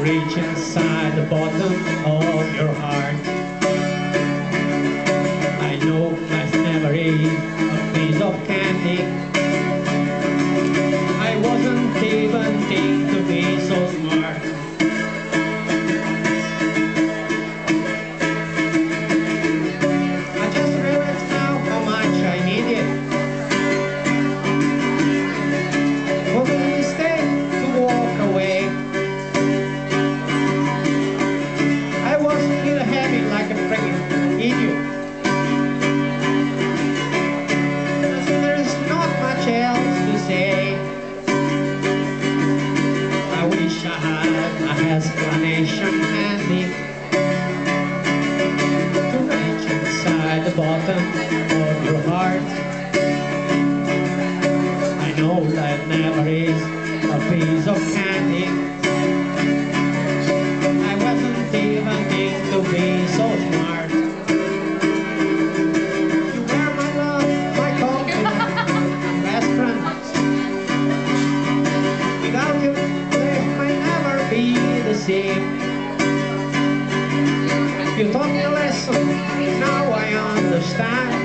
reach inside the bottom of your heart. I know life never is a piece of candy. I wasn't even think to be so smart. I just realized now how much I need it. For the mistake to walk away. I was still heavy like a freaking idiot. So there's not much else to say. I wish I had an explanation handy to reach inside the bottom of your heart. I know life never is a piece of candy. I wasn't even think to be so smart. You were my love, my confidant, best friend. Without you, life might never be the same. You taught me a lesson, now I understand.